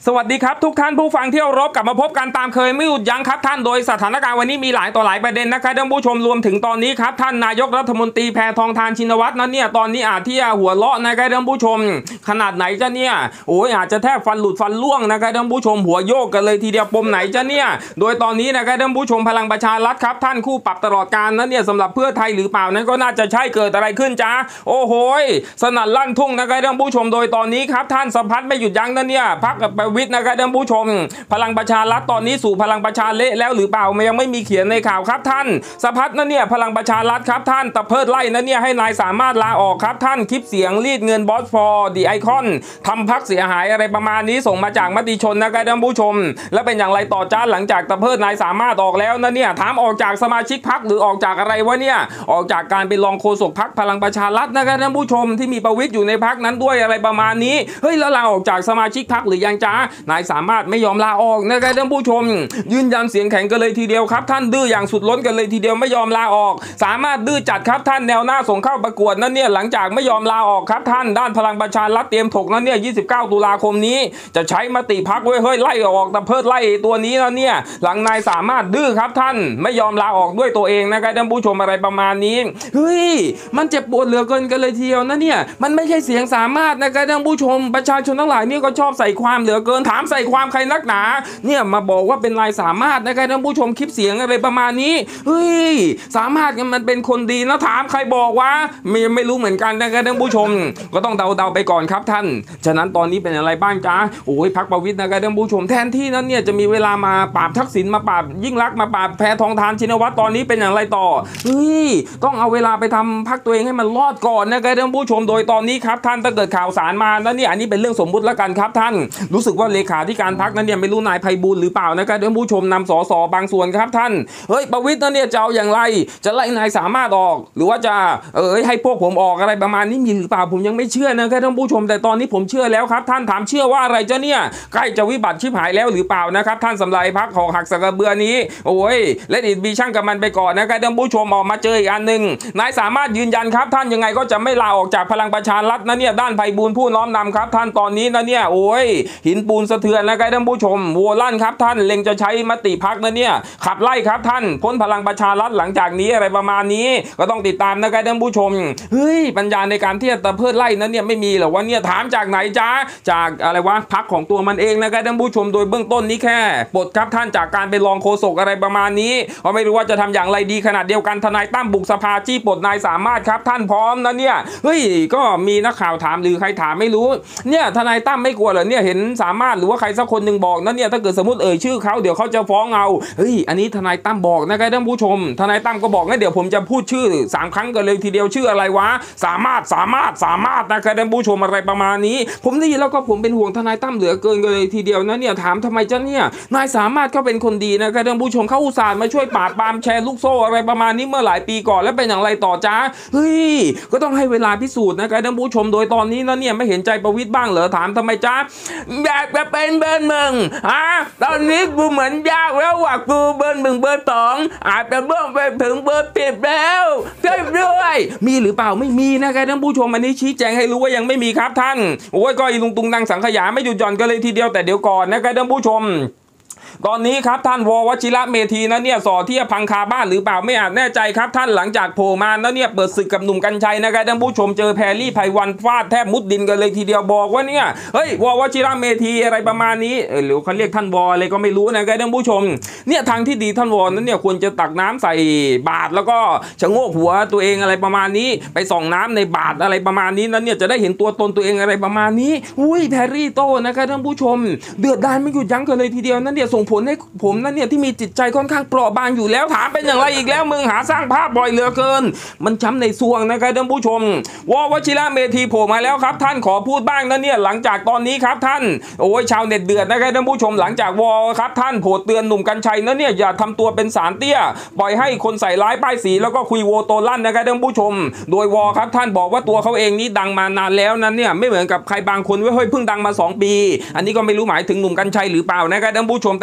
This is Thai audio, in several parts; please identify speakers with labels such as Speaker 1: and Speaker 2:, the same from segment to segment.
Speaker 1: สวัสดีครับทุกท่านผู้ฟังที่เคารพกลับมาพบกันตามเคยไม่หยุดยั้งครับท่านโดยสถานการณ์วันนี้มีหลายต่อหลายประเด็นนะครับท่านผู้ชมรวมถึงตอนนี้ครับท่านนายกรัฐมนตรีแพทองธารชินวัตรนั้นเนี่ยตอนนี้อาจที่จะหัวเราะนะครับท่านผู้ชมขนาดไหนจะเนี่ยโอ้ยอาจจะแทบฟันหลุดฟันล่วงนะครับท่านผู้ชมหัวโยกกันเลยทีเดียวปมไหนจะเนี่ยโดยตอนนี้นะครับท่านผู้ชมพลังประชารัฐครับท่านคู่ปรับตลอดการนั้นเนี่ยสำหรับเพื่อไทยหรือเปล่านั้นก็น่าจะใช่เกิดอะไรขึ้นจ้าโอ้โหสนั่นลั่นทุ่งนะครับท่านผู้ชมโดยตอนนี้ครับท่านสะพัดไม่หยุดยั้งนั้นเนี่ยพรรคประวิตรนะครับท่านผู้ชมพลังประชารัฐตอนนี้สู่พลังประชาเละแล้วหรือเปล่ามันยังไม่มีเขียนในข่าวครับท่านสะพัดนั่นเนี่ยพลังประชารัฐครับท่านตะเพิดไล่นั่นเนี่ยให้นายสามารถลาออกครับท่านคลิปเสียงรีดเงินบอสฟอร์ดีไอคอนทำพรรคเสียหายอะไรประมาณนี้ส่งมาจากมติชนนะครับท่านผู้ชมและเป็นอย่างไรต่อจ้าหลังจากตะเพิดนายสามารถออกแล้วนั่นเนี่ยถามออกจากสมาชิกพรรคหรือออกจากอะไรวะเนี่ยออกจากการเป็นรองโฆษกพรรคพลังประชารัฐนะครับท่านผู้ชมที่มีประวิตรอยู่ในพรรคนั้นด้วยอะไรประมาณนี้เฮ้ยแล้วลาออกจากสมาชิกพรรคหรือยังจ้านายสามารถไม่ยอมลาออกนะครับท่านผู้ชมยืนยันเสียงแข็งกันเลยทีเดียวครับท่านดื้ออย่างสุดล้นกันเลยทีเดียวไม่ยอมลาออกสามารถดื้อจัดครับท่านแนวหน้าส่งเข้าประกวดนั้นเนี่ยหลังจากไม่ยอมลาออกครับท่านด้านพลังประชารัฐเตรียมถกนั้นเนี่ย29 ตุลาคมนี้จะใช้มติพรรคเว้ยเฮ้ยไล่ออกตะเพิดไล่ตัวนี้แล้วเนี่ยหลังนายสามารถดื้อครับท่านไม่ยอมลาออกด้วยตัวเองนะครับท่านผู้ชมอะไรประมาณนี้เฮ้ยมันเจ็บปวดเหลือเกินกันเลยทีเดียวนะเนี่ยมันไม่ใช่เสียงสามารถนะครับท่านผู้ชมประชาชนทั้งหลายนี่ก็ชอบใส่ความเหลือเกินถามใส่ความใครนักหนาเนี่ยมาบอกว่าเป็นนายสามารถนะครับท่านผู้ชมคลิปเสียงอะไรประมาณนี้เฮ้ยสามารถมันเป็นคนดีนะถามใครบอกว่าไม่รู้เหมือนกันนะครับท่านผู้ชมก็ต้องเดาไปก่อนครับท่านฉะนั้นตอนนี้เป็นอะไรบ้างจ้าโอ้ยพรรคประวิตรนะครับท่านผู้ชมแทนที่นั้นเนี่ยจะมีเวลามาปราบทักษิณมาปราบยิ่งลักษณ์มาปราบแพทองธารชินวัตรตอนนี้เป็นอย่างไรต่อเฮ้ยต้องเอาเวลาไปทำพรรคตัวเองให้มันรอดก่อนนะครับท่านผู้ชมโดยตอนนี้ครับท่านถ้าเกิดข่าวสารมาแล้วเนี่ยอันนี้เป็นเรื่องสมมุติแล้วกันครับท่านรู้สึกว่าเลขาธิการพรรคนั้นเนี่ยไม่รู้นายไพบูลย์หรือเปล่านะครับท่านผู้ชมนำสสบางส่วนครับท่านเฮ้ยประวิตรนั้นเนี่ยจะเอาอย่างไรจะไล่นายสามารถออกหรือว่าจะให้พวกผมออกอะไรประมาณนี้มีหรือเปล่าผมยังไม่เชื่อนะครับท่านผู้ชมแต่ตอนนี้ผมเชื่อแล้วครับท่านถามเชื่อว่าอะไรจะเนี่ยใกล้จะวิบัติชิบหายแล้วหรือเปล่านะครับท่านสำหรับพรรคหอกหักสักกระเบือนี้โอ้ยและอิดบีช่างกับมันไปก่อนนะครับท่านผู้ชมออกมาเจออีกอันหนึ่งนายสามารถยืนยันครับท่านยังไงก็จะไม่ลาออกจากพลังประชารัฐนะเนี่ยด้านไพบูลย์ผู้น้อมนำครับท่านตอนนี้นะเนี่ยโอ้ยหินปูนสะเทือนนะครับท่านผู้ชมวัวลั่นครับท่านเล็งจะใช้มติพรรคนะเนี่ยขับไล่ครับท่านพ้นพลังประชารัฐหลังจากนี้อะไรประมาณนี้ก็ต้องติดตามนะครับท่านผู้ชมเฮ้ยปัญญาในการที่จะตะเพิดไล่นั้นเนี่ยไม่มีหรอวะเนี่ยถามจากไหนจ้าจากอะไรวะพรรคของตัวมันเองนะครับท่านผู้ชมโดยเบื้องต้นนี้แค่ปลดครับท่านจากการเป็นรองโฆษกอะไรประมาณนี้ก็ไม่รู้ว่าจะทำอย่างไรดีขนาดเดียวกันทนายตั้มบุกสภาจี้ปลดนายสามารถครับท่านพร้อมนะเนี่ยเฮ้ยก็มีนักข่าวถามหรือใครถามไม่รู้เนี่ยทนายตั้มไม่กลัวเหรอเนี่ยเห็นสามารถหรือว่าใครสักคนหนึ่งบอกนะเนี่ยถ้าเกิดสมมติชื่อเขาเดี๋ยวเขาจะฟ้องเอาเฮ้ยอันนี้ทนายตั้มบอกนะครับท่านผู้ชมทนายตั้มก็บอกงั้นเดี๋ยวผมจะพูดชื่อ3 ครั้งกันเลยทีเดียวชื่ออะไรวะสามารถนะครับท่านผู้ชมอะไรประมาณนี้ผมได้ยินแล้วก็ผมเป็นห่วงทนายตั้มเหลือเกินเลยทีเดียวนะเนี่ยถามทำไมจ้ะเนี่ยนายสามารถก็เป็นคนดีนะครับท่านผู้ชมเขาอุตส่าห์มาช่วยปราบปรามแชร์ลูกโซ่อะไรประมาณนี้เมื่อหลายปีก่อนแล้วเป็นอย่างไรต่อจ้าเฮ้ยก็ต้องให้เวลาพิสูจน์นะครับท่านผู้ชมโดยตอนนี้นะเนี่ยไม่เห็นใจประวิตรบ้างเหรอถามทำไมจ้าอยากจะเป็นเบอร์ 1ตอนนี้กูเหมือนยากแล้วว่ากูเบอร์ 1เบอร์ 2อาจจะเบื้องไปถึงเบอร์ 10แล้วช่วยด้วยมีหรือเปล่าไม่มีนะครับท่านผู้ชมอันนี้ชี้แจงให้รู้ว่ายังไม่มีครับท่านโอ้ยก็อีลุงตุงนางสังขยาไม่หยุดหย่อนกันเลยทีเดียวแต่เดี๋ยวก่อนนะครับท่านผู้ชมตอนนี้ครับท่านววชิระเมธีนะเนี่ยสอที่พังคาบ้านหรือเปล่าไม่อาจแน่ใจครับท่านหลังจากโผล่มาแล้วเนี่ยเปิดศึกกับหนุ่มกัญชัยนะครับท่านผู้ชมเจอแพรรี่ไพวันฟาดแทบมุดดินกันเลยทีเดียวบอกว่าเนี่ยเฮ้ยวชิระเมธีอะไรประมาณนี้หรือเขาเรียกท่านวอะไรก็ไม่รู้นะครับท่านผู้ชมเนี่ยทางที่ดีท่านวนั้นเนี่ยควรจะตักน้ำใส่บาตรแล้วก็ชะโงกหัวตัวเองอะไรประมาณนี้ไปส่องน้ำในบาตรอะไรประมาณนี้นั้นเนี่ยจะได้เห็นตัวตนตัวเองอะไรประมาณนี้อุ้ยแพรรี่โตนะครับท่านผู้ชมเดือดดาลไม่หยุดยั้งกันเลยทีเดียวนั้นเนี่ยส่งผลให้ผมนั่นเนี่ยที่มีจิตใจค่อนข้างเปราะบางอยู่แล้วถามเป็นอย่างไรอีกแล้วมึงหาสร้างภาพบ่อยเหลือเกินมันช้ำในซวงนะครับท่านผู้ชมวชิระเมธีโผล่มาแล้วครับท่านขอพูดบ้างนะเนี่ยหลังจากตอนนี้ครับท่านโอ้ยชาวเน็ตเดือดนะครับท่านผู้ชมหลังจากครับท่านโผล่เตือนหนุ่มกัญชัยนะเนี่ยอย่าทำตัวเป็นสารเตี้ยปล่อยให้คนใส่ร้ายป้ายสีแล้วก็คุยโวโตลั่นนะครับท่านผู้ชมโดยครับท่านบอกว่าตัวเขาเองนี้ดังมานานแล้วนั้นเนี่ยไม่เหมือนกับใครบางคนเฮ้ยเพิ่งดังมา2 ปีอันนี้ก็ไม่รู้หมายถึงหนุ่มกัญชัยหรือเปล่านะครับท่านผู้ชม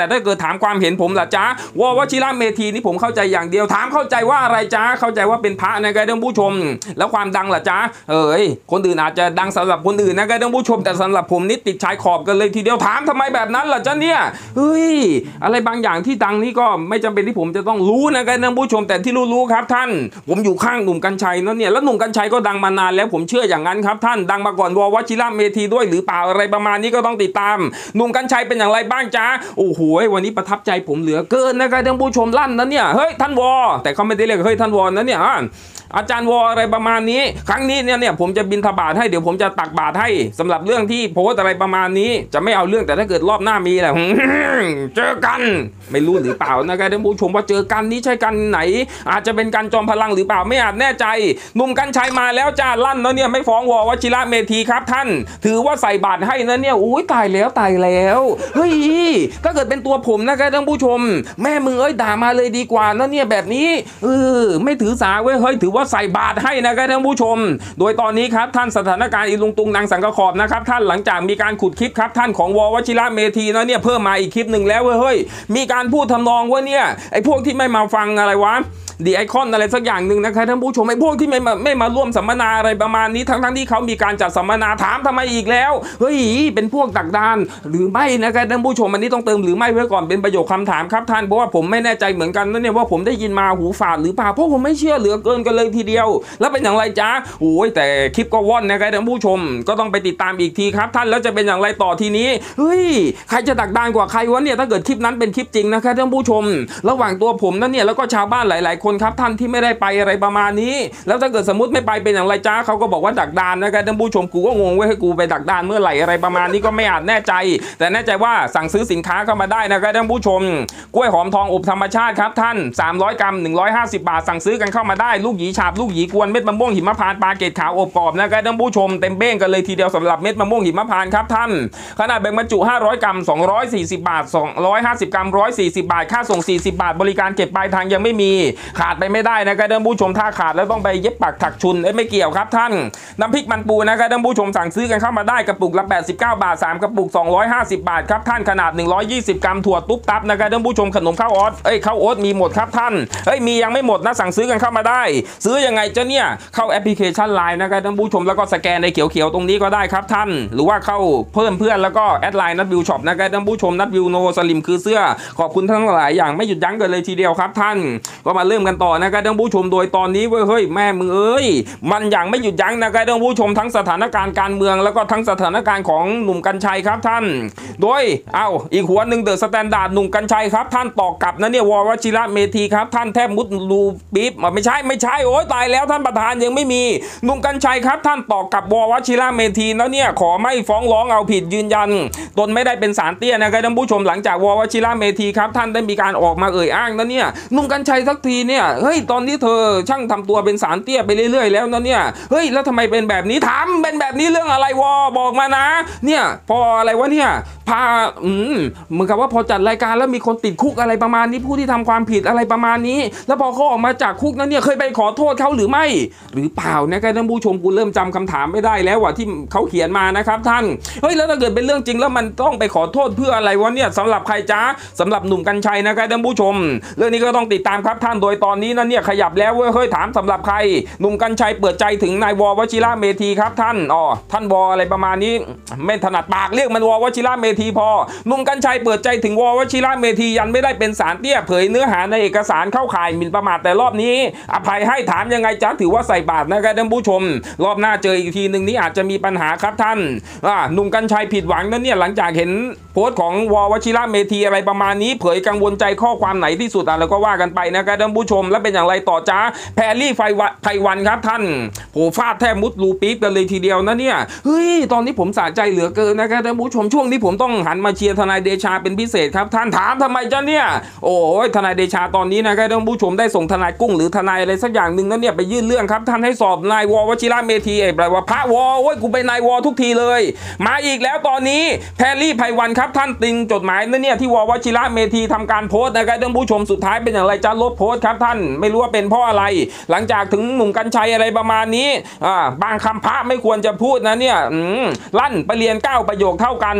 Speaker 1: แต่ถ้าเกิดถามความเห็นผมล่ะจ๊ะวชิระเมธีนี่ผมเข้าใจอย่างเดียวถามเข้าใจว่าอะไรจ๊ะเข้าใจว่าเป็นพระนะครับท่านผู้ชมแล้วความดังล่ะจ๊ะคนอื่นอาจจะดังสำหรับคนอื่นนะครับท่านผู้ชมแต่สำหรับผมนี่ติดชายขอบกันเลยทีเดียวถามทำไมแบบนั้นล่ะจ๊ะเนี่ยอะไรบางอย่างที่ดังนี่ก็ไม่จำเป็นที่ผมจะต้องรู้นะครับท่านผู้ชมแต่ที่รู้ครับท่านผมอยู่ข้างหนุ่มกัญชัยนั่นเนี่ยแล้วหนุ่มกัญชัยก็ดังมานานแล้วผมเชื่ออย่างนั้นครับท่านดังมาก่อนวชิระเมธีด้วยหรือเปล่าอะไรประมาณนี้ก็ต้องติดตามหนุ่มกัญชัยเป็นอย่างไรบ้างจ๊ะโอ้โหวันนี้ประทับใจผมเหลือเกินนะครับท่านผู้ชมลั่นนั้นเนี่ยเฮ้ยท่านวแต่เขาไม่ได้เรียกเฮ้ยท่านวนั้นเนี่ยอาจารย์วอะไรประมาณนี้ครั้งนี้เนี่ยผมจะบิณฑบาตให้เดี๋ยวผมจะตักบาตรให้สำหรับเรื่องที่โพสอะไรประมาณนี้จะไม่เอาเรื่องแต่ถ้าเกิดรอบหน้ามีแหละเจอกันไม่รู้หรือเปล่านะครับท่านผู้ชมว่าเจอกันนี้ใช่กันไหนอาจจะเป็นการจอมพลังหรือเปล่าไม่อาจแน่ใจหนุ่มกัญชัยมาแล้วจ้าลั่นแล้วเนี่ยไม่ฟ้องวชิระเมธีครับท่านถือว่าใส่บาตรให้นะเนี่ยอุ้ยตายแล้วเฮ้ยถ้าเกิดเป็นตัวผมนะครับท่านผู้ชมแม่มึงด่ามาเลยดีกว่านะเนี่ยแบบนี้ไม่ถือสาเว้ยเฮ้ยถือว่าใส่บาตรให้นะครับท่านผู้ชมโดยตอนนี้ครับท่านสถานการณ์อีลุงตุงนางสังกะขอบนะครับท่านหลังจากมีการขุดคลิปครับท่านของวชิระเมธีนะเนี่ยเพิ่มมาอีกคลิปหนึ่งแล้วเฮ้ยมีการพูดทำนองว่าเนี่ยไอ้พวกที่ไม่มาฟังอะไรวะดีไอคอนอะไรสักอย่างหนึ่งนะครับท่านผู้ชมไอ้พวกที่ไม่มาร่วมสัมมนาอะไรประมาณนี้ทั้งที่เขามีการจัดสัมมนาถามทำไมอีกแล้วเฮ้ยเป็นพวกดักดานหรือไม่นะครับท่านผู้ชมอันนี้ต้องเติมหรือไม่ไว้ก่อนเป็นประโยคคำถามครับท่านเพราะว่าผมไม่แน่ใจเหมือนกันนะเนี่ยว่าผมได้ยินมาหูฝาดหรือเปล่าเพราะผมไม่เชื่อเหลือเกินกันเลยทีเดียวแล้วเป็นอย่างไรจ๊ะโอ้ยแต่คลิปก็ว่อนนะครับท่านผู้ชมก็ต้องไปติดตามอีกทีครับท่านแล้วจะเป็นอย่างไรต่อทีนี้เฮ้ยใครจะดักดานกว่าใครวะเนี่ยถ้าเกิดคลิปนั้นเป็นคลิปจริงนะครับท่านผู้ชมระหว่างตัวผมนั่นเนี่ยแล้วก็ชาวบ้านหลายๆคนครับท่านที่ไม่ได้ไปอะไรประมาณนี้แล้วถ้าเกิดสมมติไม่ไปเป็นอย่างไรจ้าเขาก็บอกว่าดักดานนะครับท่านผู้ชมกูก็งงว่าให้กูไปดักดานเมื่อไหร่อะไรประมาณนี้ก็ไม่อาจแน่ใจแต่แน่ใจว่าสั่งซื้อสินค้าเข้ามาได้นะครับท่านผู้ชมกล้วยหอมทองอบธรรมชาติครับท่าน300 กรัม150 บาทสั่งซื้อกันเข้ามาได้ลูกหยีฉาบลูกหยีกวนเม็ดมะม่วงหิมพานต์ปลาเกตขาวอบกรอบนะครับท่านผู้ชมเต็มเบ้งกันเลยทีเดียวสำหรับเม็ดมะม่วงหิมพานต์ครับท่านขนาดแบ่งบรรจุ500 กรัม240 บาท250 กรัม140 บาทค่าส่ง40 บาทบริการเก็บปลายทางยังไม่มีขาดไปไม่ได้นะครับท่านผู้ชมถ้าขาดแล้วต้องไปเย็บปักถักชุนไม่เกี่ยวครับท่านน้ำพริกมันปูนะครับท่านผู้ชมสั่งซื้อกันเข้ามาได้กระปุกละ89 บาท3กระปุก250 บาทครับท่านขนาด120 กรัมถั่วตุ๊บตับนะครับท่านผู้ชมขนมข้าวข้าวโอ๊ตมีหมดครับท่านมียังไม่หมดนะสั่งซื้อกันเข้ามาได้ซื้อยังไงจะเนี่ยเข้าแอปพลิเคชัน LINE นะครับท่านผู้ชมแล้วก็สแกนในเขียวๆตรงนี้ก็ได้ครับท่านหรือว่าเข้าเพิ่มเพื่อนแล้วก็แอดไลน์นัทวิวช็อปนะครับท่านผู้ชมนัทวิวโนสลิมคือเสื้อขอบคุณทั้งหลายอย่างไม่หยุดยั้งกันเลยทีเดียวครับท่านก็มาเริ่มกันต่อนะครับท่านผู้ชมโดยตอนนี้เฮ้ยแม่มึงมันอย่างไม่หยุดยั้งนะครับท่านผู้ชมทั้งสถานการณ์การเมืองแล้วก็ทั้งสถานการณ์ของหนุ่มกัญชัยครับท่านโดยอีกหัวหนึ่งเดอะสแตนดาร์ดหนุ่มกัญชัยครับท่านตอกกลับนะเนี่ยวชิระเมธีครับท่านแทบมุดรูปี๊บไม่ใช่โอ้ยตายแล้วท่านประธานยังไม่มีหนุ่มกัญชัยครับท่านตอกกลับวชิระเมธีแล้วเนี่ยขอไม่ฟ้องร้องเอาผิดยืนยันตนไม่ได้เป็นสารเตี้ยนะครับท่านผู้ชมหลังจากวชิระเมธีครับท่านได้มีการออกมาอ้างนะเนี่ยหนุ่มกัญชัยสักทีเนี่ยเฮ้ยตอนนี้เธอช่างทำตัวเป็นสารเตี้ยไปเรื่อยๆแล้วนะเนี่ยเฮ้ยแล้วทำไมเป็นแบบนี้ถามเป็นแบบนี้เรื่องอะไรบอกมานะเนี่ยพออะไรวะเนี่ยพาเหมือนกับว่าพอจัดรายการแล้วมีคนติดคุกอะไรประมาณนี้ผู้ที่ทำความผิดอะไรประมาณนี้แล้วพอเขาออกมาจากคุกนั้นเนี่ยเคยไปขอโทษเขาหรือไม่หรือเปล่านะครับท่านผู้ชมกูเริ่มจำคำถามไม่ได้แล้วว่าที่เขาเขียนมานะครับท่านเฮ้ยแล้วถ้าเกิดเป็นเรื่องจริงแล้วมันต้องไปขอโทษเพื่ออะไรวะเนี่ยสำหรับใครจ้าสำหรับหนุ่มกัญชัยนะครับท่านผู้ชมเรื่องนี้ก็ต้องติดตามครับท่านโดยตอนนี้นั้นเนี่ยขยับแล้วเฮ้ยถามสำหรับใครหนุ่มกัญชัยเปิดใจถึงนายวชิระเมธีครับท่านท่านอะไรประมาณนี้ไม่ถนัดปากเรียกมันวชิระเมธีพอหนุ่มกัญชัยเปิดใจถึงวชิระเมธียันไม่ได้เป็นสารเตี้ยเผยเนื้อหาในเอกสารเข้าข่ายหมิ่นประมาทแต่รอบนี้อภัยให้ถามยังไงจ๊ะถือว่าใส่บาตรนะครับท่านผู้ชมรอบหน้าเจออีกทีหนึ่งนี้อาจจะมีปัญหาครับท่านหนุ่มกัญชัยผิดหวังนั้นเนี่ยหลังจากเห็นโพสต์ของวชิระเมธีอะไรประมาณนี้เผยกังวลใจข้อความไหนที่สุดแล้วก็ว่ากันไปนะครับท่านผู้ชมแล้วเป็นอย่างไรต่อจ้าแพรรี่ไพวันครับท่านโหฟาดแทบมุดรูปี๊บกันเลยทีเดียวนะเนี่ยเฮ้ยตอนนี้ผมสะใจเหลือเกินนะครับท่านผู้ชมช่วงนี้ผมต้องหันมาเชียร์ทนายเดชาเป็นพิเศษครับท่านถามทำไมจ้าเนี่ยโอ้ยทนายเดชาตอนนี้นะครับท่านผู้ชมได้ส่งทนายกุ้งหรือทนายอะไรสักอย่างหนึ่งนั้นเนี่ยไปยื่นเรื่องครับท่านให้สอบนายวชิระเมธีแปลว่าพระโอ้ยกูไปนายวทุกทีเลยมาอีกแล้วตอนนี้แพรรี่ไพวันครับท่านติงจดหมายนั่นเนี่ยที่วชิระเมธีทำการโพสต์นะครับท่านผู้ชมสุดท้ายเป็นอย่างไรจะลบโพสต์ครับท่านไม่รู้ว่าเป็นเพราะอะไรหลังจากถึงหนุ่มกัญชัยอะไรประมาณนี้บางคำพระไม่ควรจะพูดนะเนี่ยลั่นไปเรียน9 ประโยคเท่ากันเป็นอย่างไร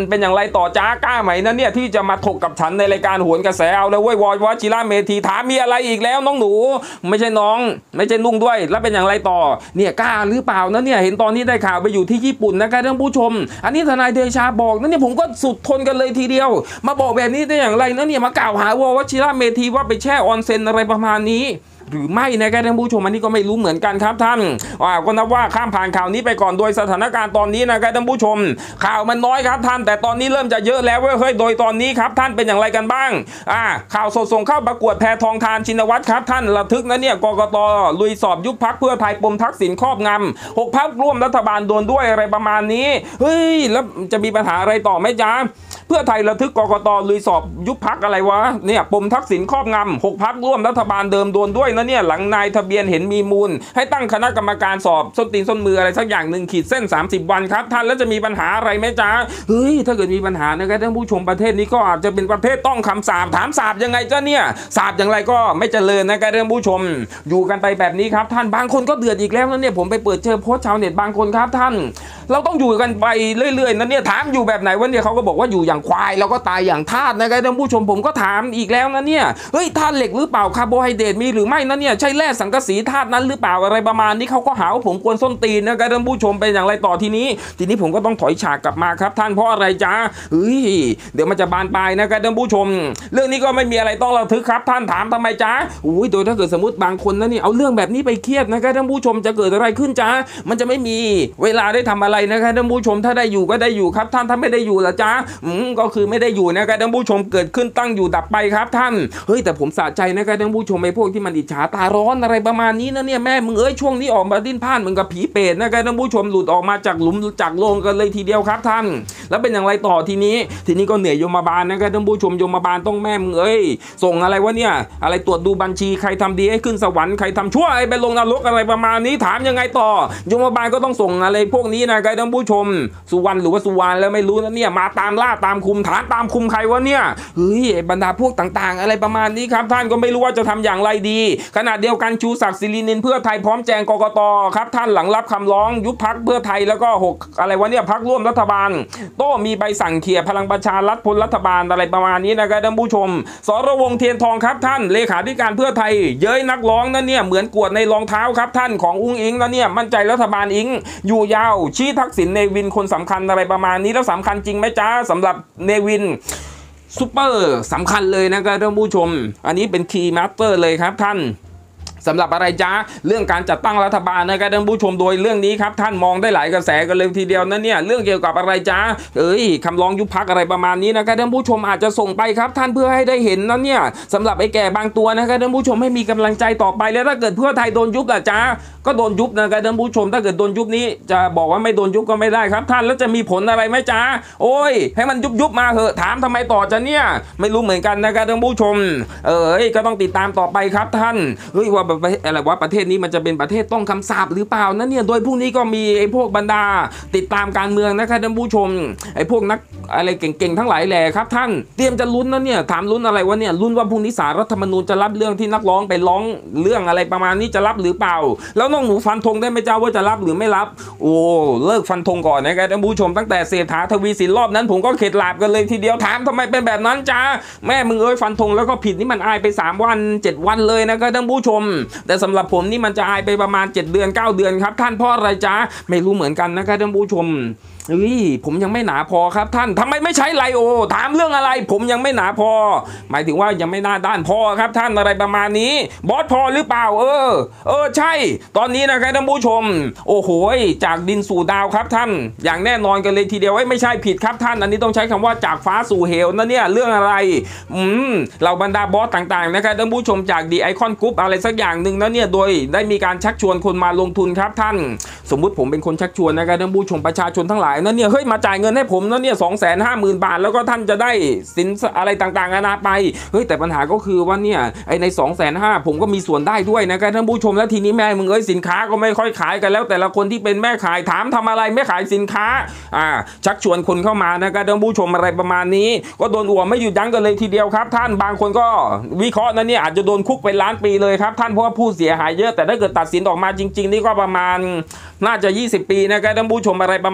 Speaker 1: ต่อจ้ากล้าไหมนะเนี่ยที่จะมาถกกับฉันในรายการโหนกระแสเอาแล้วเว้ยวอยวชิระเมธีถามมีอะไรอีกแล้วน้องหนูไม่ใช่น้องไม่ใช่นุ่งด้วยแล้วเป็นอย่างไรต่อเนี่ยกล้าหรือเปล่านะเนี่ยเห็นตอนนี้ได้ข่าวไปอยู่ที่ญี่ปุ่นนะครับท่านผู้ชมอันนี้ทนายเดชาบอกนะเนี่ยผมก็สุดทนกันเลยทีเดียวมาบอกแบบนี้ได้อย่างไรนะเนี่ยมากล่าวหาวชิระเมธีว่าไปแช่ออนเซ็นอะไรประมาณนี้หรือไม่นะครับท่านผู้ชมอันนี้ก็ไม่รู้เหมือนกันครับท่านก็นับว่าข้ามผ่านข่าวนี้ไปก่อนโดยสถานการณ์ตอนนี้นะครับท่านผู้ชมข่าวมันน้อยครับท่านแต่ตอนนี้เริ่มจะเยอะแล้วเฮ้ยโดยตอนนี้ครับท่านเป็นอย่างไรกันบ้างข่าวสดส่งเข้าประกวดแพทองธารชินวัตรครับท่านระทึกนะเนี่ยกกต.ลุยสอบยุบพรรคเพื่อไทยปมทักษิณครอบงำ6 พรรคร่วมรัฐบาลโดนด้วยอะไรประมาณนี้เฮ้ยแล้วจะมีปัญหาอะไรต่อไหมจ๊ะเพื่อไทยระทึกกกต.ลุยสอบยุบพรรคอะไรวะเนี่ยปมทักษิณครอบงำ6 พรรคร่วมรัฐบาลเดิมโดนด้วยนะเนี่ยหลังนายทะเบียนเห็นมีมูลให้ตั้งคณะกรรมการสอบส้นตีนส้นมืออะไรสักอย่างหนึ่งขีดเส้น30 วันครับท่านแล้วจะมีปัญหาอะไรไหมจ๊ะเฮ้ยถ้าเกิดมีปัญหานะครับท่านผู้ชมประเทศนี้ก็อาจจะเป็นประเทศต้องคำสาปถามสาปยังไงจ๊ะเนี่ยสาปอย่างไรก็ไม่เจริญนะครับท่านผู้ชมอยู่กันไปแบบนี้ครับท่านบางคนก็เดือดอีกแล้วนะเนี่ยผมไปเปิดเจอโพสต์ชาวเน็ตบางคนครับท่านเราต้องอยู่กันไปเรื่อยๆนะเนี่ยถามอยู่แบบไหนวะเนี่ยเขาก็บอกว่าอยู่อย่างควายแล้วก็ตายอย่างทาสนะครับท่านผู้ชมผมก็ถามอีกแล้วนะเนี่ยเฮ้ยธาตุเหล็กหรือเปล่าคาร์โบไฮเดรตมีหรือไม่นะเนี่ยใช่แร่สังกะสีธาตุนั้นหรือเปล่าอะไรประมาณนี้เขาก็หาว่าผมกวนส้นตีนนะครับท่านผู้ชมเป็นอย่างไรต่อทีนี้ผมก็ต้องถอยฉากกลับมาครับท่านเพราะอะไรจ๊ะเฮ้ยเดี๋ยวมันจะบานปลายนะครับท่านผู้ชมเรื่องนี้ก็ไม่มีอะไรต้องระทึกครับท่านถามทำไมจ๊ะอุ้ยโดยถ้าเกิดสมมติบางคนนะนี่เอาเรื่องแบบนี้ไปเครียดนะครับท่านผู้ชมจะเกิดอะไรขึ้นจ๊ะมันจะไม่มีเวลาได้ทำอะไรนะครับท่านผู้ชมถ้าได้อยู่ก็ได้อยู่ครับท่านถ้าไม่ได้อยู่ล่ะจ๊ะก็คือไม่ได้อยู่นะครับท่านผู้ชมเกิดขึ้นตั้งอยู่ดับไปครับท่านเฮ้ยแต่ผมสะใจนะครับท่านผู้ชมไอ้พวกที่มันอิจฉาตาร้อนอะไรประมาณนี้นะเนี่ยแม่มึงช่วงนี้ออกมาดิ้นพ่านเหมือนกับผีเปรตนะครับท่านผู้ชมหลุดออกมาจากหลุมจากโลงกันเลยทีเดียวครับท่านแล้วเป็นอย่างไรต่อทีนี้ก็เหนื่อยยมบาลนะครับท่านผู้ชมยมบาลต้องแม่มึงส่งอะไรวะเนี่ยอะไรตรวจดูบัญชีใครทำดีให้ขึ้นสวรรค์ใครทำชั่วไปลงนรกอะไรประมาณนี้ถามยังไงต่อยมบาลก็ต้องส่งอะไรพวกนี้นะครับท่านผู้ชมสุวรรณหรือว่าสุวรรณแล้วไม่รู้นะเนี่ยมาตามล่าตามคุมฐานตามคุมใครวะเนี่ยเฮ้ยบรรดาพวกต่างๆอะไรประมาณนี้ครับท่านก็ไม่รู้ว่าจะทำอย่างไรดีขณะเดียวกันชูศักดิ์ศิรินินเพื่อไทยพร้อมแจงกกต.ครับท่านหลังรับคำร้องยุบพรรคเพื่อไทยแล้วก็6อะไรวะเนี่ยพรรคร่วมรัฐบาลโต้มีใบสั่งเขี่ยพลังประชารัฐพ้นรัฐบาลอะไรประมาณนี้นะครับท่านผู้ชมสรวงศ์เทียนทองครับท่านเลขาธิการเพื่อไทยเย้ยนักร้องนั่นเนี่ยเหมือนกวดในรองเท้าครับท่านของอุ้งอิงนั่นเนี่ยมั่นใจรัฐบาลอิงอยู่ยาวชี้ทักษิณเนวินคนสำคัญอะไรประมาณนี้แล้วสำคัญจริงไหมจ๊ะสำหรับเนวินซุปเปอร์สำคัญเลยนะครับท่านผู้ชมอันนี้เป็นคีย์มาสเตอร์เลยครับท่านสำหรับอะไรจ๊ะเรื่องการจัดตั้งรัฐบาลนะครับท่านผู้ชมโดยเรื่องนี้ครับท่านมองได้หลายกระแสกันเลยทีเดียวนะเนี่ยเรื่องเกี่ยวกับอะไรจ๊ะคำร้องยุบพรรคอะไรประมาณนี้นะครับท่านผู้ชมอาจจะส่งไปครับท่านเพื่อให้ได้เห็นนะเนี่ยสำหรับไอ้แก่บางตัวนะครับท่านผู้ชมให้มีกำลังใจต่อไปแล้วถ้าเกิดเพื่อไทยโดนยุบล่ะจ๊ะก็โดนยุบนะครับท่านผู้ชมถ้าเกิดโดนยุบนี้จะบอกว่าไม่โดนยุบก็ไม่ได้ครับท่านแล้วจะมีผลอะไรไหมจ๊ะโอ้ยให้มันยุบมาเหอะถามทำไมต่อจ๊ะเนี่ยไม่รู้เหมือนกันนะครับท่านผู้ชมก็ต้องติดตามต่อไปครับท่านว่าอะไรวะประเทศนี้มันจะเป็นประเทศต้องคำสาปหรือเปล่านะเนี่ยโดยพรุ่งนี้ก็มีไอ้พวกบรรดาติดตามการเมืองนะครับท่านผู้ชมไอ้พวกนักอะไรเก่งๆทั้งหลายแหล่ครับท่านเตรียมจะลุ้นนะเนี่ยถามลุ้นอะไรวะเนี่ยลุ้นว่าพรุ่งนี้ศาลรัฐธรรมนูญจะรับเรื่องที่นักร้องไปร้องเรื่องอะไรประมาณนี้จะรับหรือเปล่าแล้วน้องหนูฟันธงได้ไหมจ้าว่าจะรับหรือไม่รับโอ้เลิกฟันธงก่อนนะครับท่านผู้ชมตั้งแต่เศรษฐาทวีสินรอบนั้นผมก็เข็ดหลาบกันเลยทีเดียวถามทำไมเป็นแบบนั้นจ้าแม่มึงฟันธงแล้วก็ผิดนี่มันอายไป3 วัน 7 วันเลยนะครับท่านผู้ชมแต่สำหรับผมนี่มันจะอายไปประมาณ7 เดือน 9 เดือนครับท่านเพราะอะไรจ้าไม่รู้เหมือนกันนะครับท่านผู้ชมผมยังไม่หนาพอครับท่านทำไมไม่ใช้ไลโอถามเรื่องอะไรผมยังไม่หนาพอหมายถึงว่ายังไม่หน้าด้านพอครับท่านอะไรประมาณนี้บอสพอหรือเปล่าใช่ตอนนี้นะครับท่านผู้ชมโอ้โหจากดินสู่ดาวครับท่านอย่างแน่นอนกันเลยทีเดียวไม่ใช่ผิดครับท่านอันนี้ต้องใช้คำว่าจากฟ้าสู่เหวนะเนี่ยเรื่องอะไรเราบรรดาบอสต่างๆนะครับท่านผู้ชมจากดีไอคอนกรุ๊ปอะไรสักอย่างหนึ่งนะเนี่ยโดยได้มีการชักชวนคนมาลงทุนครับท่านสมมุติผมเป็นคนชักชวนนะครับท่านผู้ชมประชาชนทั้งหลายนั่นเนี่ยมาจ่ายเงินให้ผมนั่นเนี่ย250,000 บาทแล้วก็ท่านจะได้สินอะไรต่างๆนานาไปแต่ปัญหาก็คือว่าเนี่ยไอใน250,000ผมก็มีส่วนได้ด้วยนะครับท่านผู้ชมแล้วทีนี้แม่มึงสินค้าก็ไม่ค่อยขายกันแล้วแต่ละคนที่เป็นแม่ขายถามทำอะไรไม่ขายสินค้าชักชวนคนเข้ามานะครับท่านผู้ชมอะไรประมาณนี้ก็โดนอวมไม่หยุดยั้งกันเลยทีเดียวครับท่านบางคนก็วิเคราะห์นั่นเนี่ยอาจจะโดนคุกไปล้านปีเลยครับท่านเพราะว่าผู้เสียหายเยอะแต่ถ้าเกิดตัดสินออกมาจริงๆนี่ก็ประมาณน่าจะ20 ปีนะครับท่านผู้ชมอะไรประมาณนี้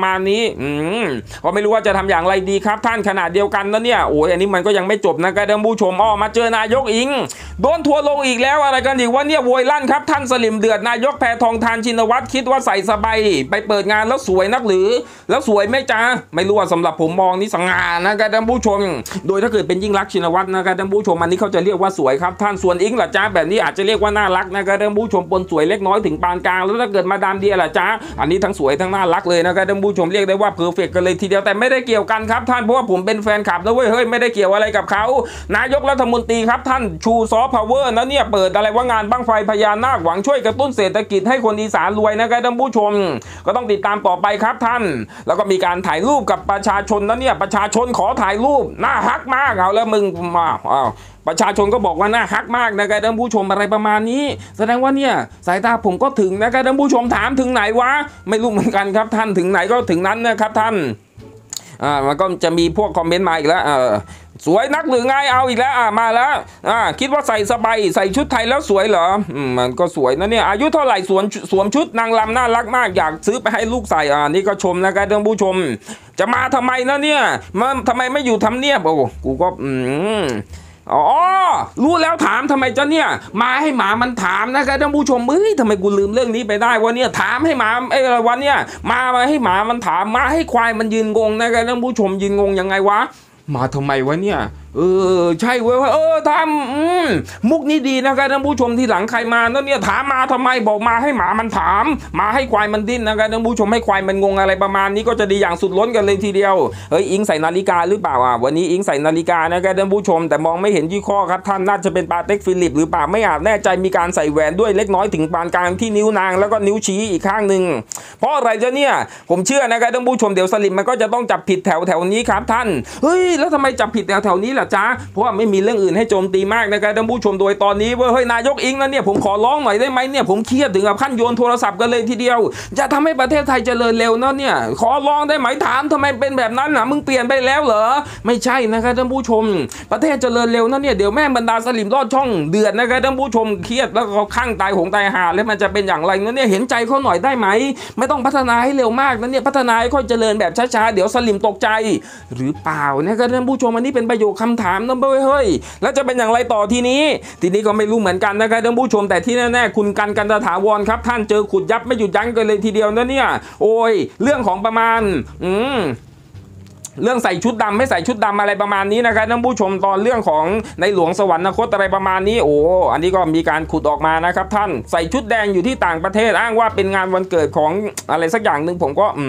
Speaker 1: ก็ไม่รู้ว่าจะทำอย่างไรดีครับท่านขณะเดียวกันนะเนี่ยโอ้ยอันนี้มันก็ยังไม่จบนะครับท่านผู้ชมมาเจอนายกอิงโดนทัวลงอีกแล้วอะไรกันอีกว่าเนี่ยโวยลั่นครับท่านสลิมเดือดนายกแพทองธารชินวัตรคิดว่าใส่สบายไปเปิดงานแล้วสวยนักหรือแล้วสวยไหมจ๊ะไม่รู้ว่าสำหรับผมมองนี่สง่านะครับท่านผู้ชมโดยถ้าเกิดเป็นยิ่งรักชินวัตรนะครับท่านผู้ชมอันนี้เขาจะเรียกว่าสวยครับท่านส่วนอิงล่ะจ๊ะแบบนี้อาจจะเรียกว่าน่ารักนะครับท่านผู้ชมปนสวยเล็กน้อยถึงปานกลางแล้วถ้าเกิดมาดามเดียล่ะจ๊ะอันนี้ทั้งสวยทั้งน่ารักเลยนะครับท่านผู้ชมเรียกได้ว่าเพอร์เฟกต์กันเลยทีเดียวแต่ไม่ได้เกี่ยวกันครับท่านเพราะว่าผมเป็นแฟนคลับนะเว้ยเฮ้ยไม่ได้เกี่ยวอะไรกับเขานายกรัฐมนตรีครับท่านชูซอฟต์พาวเวอร์นะเนี่ยเปิดอะไรว่างานบั้งไฟพญานาคหวังช่วยกระตุ้นเศรษฐกิจให้คนอีสานรวยนะครับท่านผู้ชมก็ต้องติดตามต่อไปครับท่านแล้วก็มีการถ่ายรูปกับประชาชนนะเนี่ยประชาชนขอถ่ายรูปน่าฮักมากเอาแล้วมึงมาประชาชนก็บอกว่าน่าฮักมากนะครับท่านผู้ชมอะไรประมาณนี้แสดงว่าเนี่ยสายตาผมก็ถึงนะครับท่านผู้ชมถามถึงไหนวะไม่รู้เหมือนกันครับท่านถึงไหนก็ถึงนั้นนะครับท่านมันก็จะมีพวกคอมเมนต์มาอีกแล้วสวยนักหรือไงเอาอีกแล้วมาแล้วคิดว่าใส่สบายใส่ชุดไทยแล้วสวยเหรอมันก็สวยนะเนี่ยอายุเท่าไหร่สวมชุดนางรำน่ารักมากอยากซื้อไปให้ลูกใส่นี่ก็ชมนะครับท่านผู้ชมจะมาทำไมนะเนี่ยมาทำไมไม่อยู่ทำเนียบกูก็รู้แล้วถามทำไมจ๊ะเนี่ยมาให้หมามันถามนะครับท่านผู้ชมทำไมกูลืมเรื่องนี้ไปได้วะเนี่ยถามให้หมาวันเนี่ยมาให้หมามันถามมาให้ควายมันยืนงงนะครับท่านผู้ชมยืนงงยังไงวะมาทำไมวะเนี่ยใช่เว้ยทำมุกนี้ดีนะครับท่านผู้ชมที่หลังใครมาแล้วเนี่ยถามมาทำไมบอกมาให้หมามันถามมาให้ควายมันดิ้นนะครับท่านผู้ชมให้ควายมันงงอะไรประมาณนี้ก็จะดีอย่างสุดล้นกันเลยทีเดียวอิงใส่นาฬิกาหรือเปล่าวันนี้อิงใส่นาฬิกานะครับท่านผู้ชมแต่มองไม่เห็นยี่ห้อครับท่านน่าจะเป็นปาเต็กฟิลิปหรือเปล่าไม่อาจแน่ใจมีการใส่แหวนด้วยเล็กน้อยถึงปานกลางที่นิ้วนางแล้วก็นิ้วชี้อีกข้างหนึ่งเพราะอะไรจะเนี่ยผมเชื่อนะครับท่านผู้ชมเดี๋ยวสลิมมันก็จะต้องจับผิดแถวนี้ครับท่านแล้วทำไมจับผิดแถวนี้ล่ะจ๊ะเพราะว่าไม่มีเรื่องอื่นให้โจมตีมากนะครับท่านผู้ชมโดยตอนนี้เฮ้ยนายกอิงนะเนี่ยผมขอร้องหน่อยได้ไหมเนี่ยผมเครียดถึงกับขั้นโยนโทรศัพท์กันเลยทีเดียวจะทำให้ประเทศไทยเจริญเร็วนะเนี่ยขอร้องได้ไหมถามทำไมเป็นแบบนั้นมึงเปลี่ยนไปแล้วเหรอไม่ใช่นะครับท่านผู้ชมประเทศเจริญเร็วนะเนี่ยเดี๋ยวแม่บรรดาสลิมรอดช่องเดือดนะครับท่านผู้ชมเครียดแล้วก็ข้างตายหงตายหาแล้วมันจะเป็นอย่างไรนะเนี่ยเห็นใจเขาหน่อยได้ไหมไม่ต้องพัฒนาให้เร็วมากนะเนี่ยพัฒนาให้ค่อยเจริญแบบช้าๆเดี๋ยวสลิมตกใจหรือเปล่านะครับท่านผู้ชมอันนี้เป็นประโยคคำถามนะเฮ้ยแล้วจะเป็นอย่างไรต่อทีนี้ก็ไม่รู้เหมือนกันนะครับท่านผู้ชมแต่ที่แน่ๆคุณกันตถาวรครับท่านเจอขุดยับไม่หยุดยั้งกันเลยทีเดียวนะเนี่ยโอ้ยเรื่องของประมาณเรื่องใส่ชุดดำไม่ใส่ชุดดำอะไรประมาณนี้นะครับท่านผู้ชมตอนเรื่องของในหลวงสวรรคตอะไรประมาณนี้อันนี้ก็มีการขุดออกมานะครับท่านใส่ชุดแดงอยู่ที่ต่างประเทศอ้างว่าเป็นงานวันเกิดของอะไรสักอย่างหนึ่งผมก็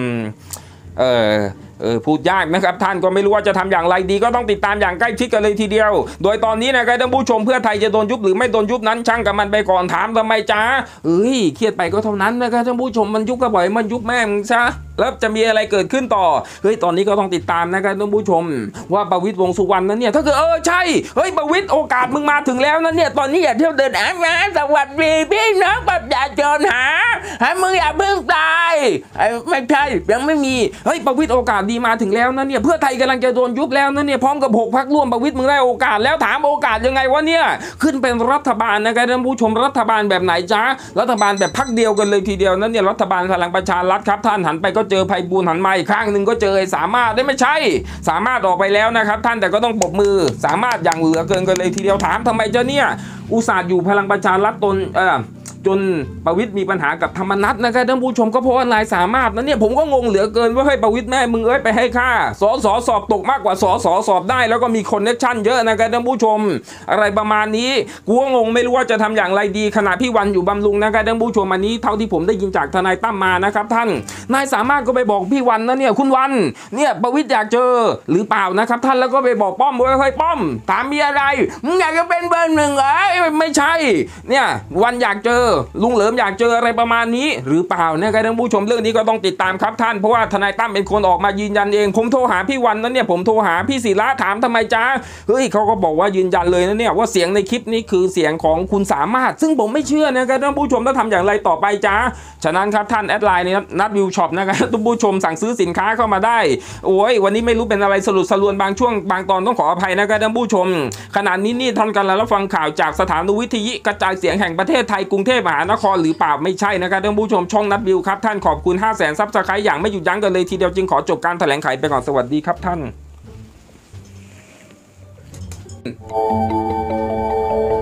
Speaker 1: พูดยากนะครับท่านก็ไม่รู้ว่าจะทำอย่างไรดีก็ต้องติดตามอย่างใกล้ชิดกันเลยทีเดียวโดยตอนนี้นะครับท่านผู้ชมเพื่อไทยจะโดนยุบหรือไม่โดนยุบนั้นช่างกับมันไปก่อนถามทำไมจ๊ะเครียดไปก็เท่านั้นนะครับท่านผู้ชมมันยุบก็บ่อยมันยุบแม่มึงซะแล้วจะมีอะไรเกิดขึ้นต่อตอนนี้ก็ต้องติดตามนะครับท่านผู้ชมว่าประวิตรวงษ์สุวรรณนั้นเนี่ยถ้าเกิดใช่ประวิตรโอกาสมึงมาถึงแล้วนะเนี่ยตอนนี้อย่าเที่ยวเดินมาสวัสดีพี่น้องประชาชนมึงอย่าเพิ่งตายไม่ใช่ยังไม่มีประวิตรโอกาสดีมาถึงแล้วนะเนี่ยเพื่อไทยกำลังจะโดนยุบแล้วนะเนี่ยพร้อมกับ6พรรคร่วมประวิตรมึงได้โอกาสแล้วถามโอกาสยังไงวะเนี่ยขึ้นเป็นรัฐบาลนะครับท่านผู้ชมรัฐบาลแบบไหนจ๊ะรัฐบาลแบบพรรคเดียวกันเลยทีเดียวนั้นเนี่ยรัฐบาลพลังประชารัฐครับท่านหันไปก็เจอไพบูลย์หันมาอีกข้างหนึ่งก็เจอสามารถได้ไม่ใช่สามารถออกไปแล้วนะครับท่านแต่ก็ต้องปรบมือสามารถอย่างเหลือเกินกันเลยทีเดียวถามทำไมจ๊ะเนี่ยอุตส่าห์อยู่พลังประชารัฐจนประวิตรมีปัญหากับธรรมนัสนะครับท่านผู้ชมก็เพราะว่านายสามารถนะเนี่ยผมก็งงเหลือเกินว่าประวิตรแม่มึงไปให้ค่าสสอบตกมากกว่าสสอบได้แล้วก็มีคอนเนคชั่นเยอะนะครับท่านผู้ชมอะไรประมาณนี้กูก็งงไม่รู้ว่าจะทำอย่างไรดีขณะพี่วันอยู่บำรุงนะครับท่านผู้ชมอันนี้เท่าที่ผมได้ยินจากทนายตั้มมานะครับท่านนายสามารถก็ไปบอกพี่วันนะเนี่ยคุณวันเนี่ยประวิตรอยากเจอหรือเปล่านะครับท่านแล้วก็ไปบอกป้อมว่าป้อมถามมีอะไรมึงอยากจะเป็นเบอร์หนึ่งเหรอไม่ใช่เนี่ยวันอยากเจอลุงเหลิมอยากเจออะไรประมาณนี้หรือเปล่านะครับท่านผู้ชมเรื่องนี้ก็ต้องติดตามครับท่านเพราะว่าทนายตั้มเป็นคนออกมายืนยันเองผมโทรหาพี่วันนั้นเนี่ยผมโทรหาพี่ศิระถามทำไมจ๊ะเขาก็บอกว่ายืนยันเลยนะเนี่ยว่าเสียงในคลิปนี้คือเสียงของคุณสามารถซึ่งผมไม่เชื่อนะครับท่านผู้ชมต้องทำอย่างไรต่อไปจ๊ะฉะนั้นครับท่านแอดไลน์นี่นัดวิวช็อปนะครับท่านผู้ชมสั่งซื้อสินค้าเข้ามาได้วันนี้ไม่รู้เป็นอะไรสลุดสลวนบางช่วงบางตอนต้องขออภัยนะครับท่านผู้ชมขณะนี้นี่ท่านกำลังรับฟังข่าวจากสถานีวิทยุกระจายเสียงแห่งประเทศไทยกรุงเทพพมหานครหรือเปล่าไม่ใช่นะครับท่านผู้ชมช่องนัทบิวครับท่านขอบคุณ 500,000 ซับสไครต์อย่างไม่หยุดยั้งกันเลยทีเดียวจึงขอจบการแถลงไขไปก่อนสวัสดีครับท่าน